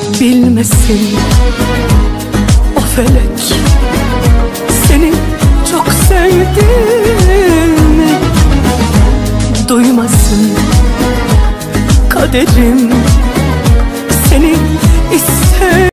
Bilmesin o felek seni çok sevdiğimi, duymasın kaderim seni ister.